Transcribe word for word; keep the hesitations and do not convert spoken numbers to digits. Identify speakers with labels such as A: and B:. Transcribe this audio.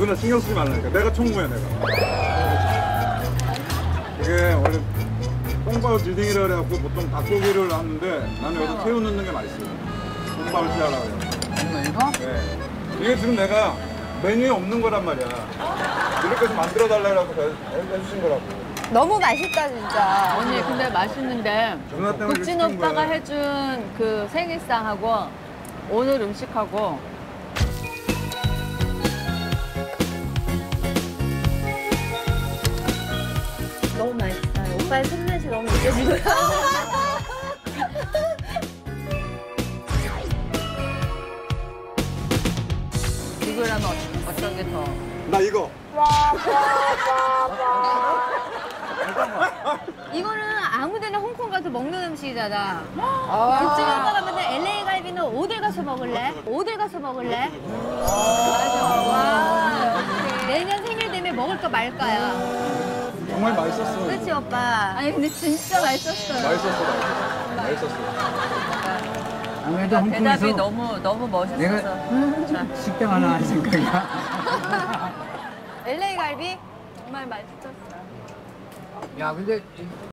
A: 누구나 신경 쓰지 말라니까. 내가 총무야, 내가. 이게 원래 똥바울 디딩이라 그래갖고 보통 닭고기를 하는데 나는 여기 새우 넣는 게 맛있어요. 똥바울 시하라고 해요.
B: 이거 이거?
A: 네. 이게 지금 내가 메뉴에 없는 거란 말이야. 이렇게 해서 만들어 달라고 해주신 거라고.
C: 너무 맛있다 진짜.
B: 언니 근데 맛있는데
A: 누나 때문에 이렇게
B: 국진
A: 시킨
B: 오빠가
A: 거야.
B: 해준 그 생일상하고 오늘 음식하고
C: 너무 맛있어요. 오빠의 손맛이 너무 느껴지고요.
B: 이거라면 어- 어떤 게 더?
A: 나 이거.
C: 이거는 아무데나 홍콩 가서 먹는 음식이잖아. 국진 오빠가 맨날 엘에이 갈비는 어딜 가서 먹을래? 어딜 가서 먹을래? 맞아. 와. 내년 생일 되면 먹을까 말까야.
A: 정말 맛있었어.
C: 그렇지 오빠.
B: 아니 근데 진짜 맛있었어요.
A: 맛있었어, 맛있었어. 맛있었어.
D: 아무래도
B: 그러니까 대답이
D: 홍콩에서
B: 너무 너무 멋있어서.
D: 내가
B: 자,
D: 식당 하나 할 생각이야.
C: 엘에이 갈비?
B: 정말 맛있었어.
D: 야, 근데